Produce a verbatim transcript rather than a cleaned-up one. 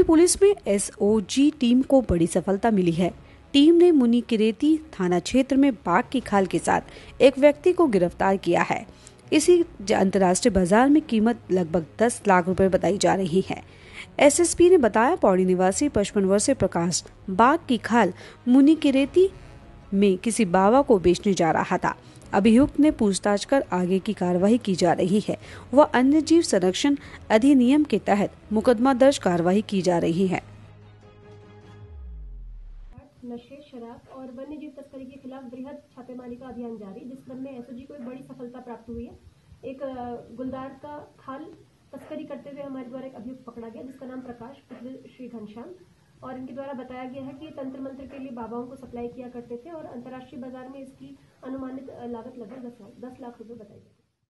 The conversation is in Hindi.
पुलिस में एसओजी टीम को बड़ी सफलता मिली है। टीम ने मुनिकिरेती थाना क्षेत्र में बाघ की खाल के साथ एक व्यक्ति को गिरफ्तार किया है। इसी अंतर्राष्ट्रीय बाजार में कीमत लगभग दस लाख रुपए बताई जा रही है। एसएसपी ने बताया, पौड़ी निवासी पचपन वर्षीय प्रकाश बाघ की खाल मुनिकिरेती में किसी बाबा को बेचने जा रहा था। अभियुक्त ने पूछताछ कर आगे की कार्रवाई की जा रही है। वह अन्य जीव संरक्षण अधिनियम के तहत मुकदमा दर्ज कार्रवाई की जा रही है। नशे, शराब और वन्य जीव तस्करी के खिलाफ बृहद छापेमारी का अभियान जारी, जिस क्रम में एसओजी को एक बड़ी सफलता प्राप्त हुई है। एक गुलदार का खाल तस्करी करते हुए हमारे द्वारा एक अभियुक्त पकड़ा गया, जिसका नाम प्रकाश पुत्र श्री घनश्याम, और इनके द्वारा बताया गया है कि तंत्र मंत्र के लिए बाबाओं को सप्लाई किया करते थे और अंतर्राष्ट्रीय बाजार में इसकी अनुमानित लागत लगभग दस लाख दस लाख रुपए बताई।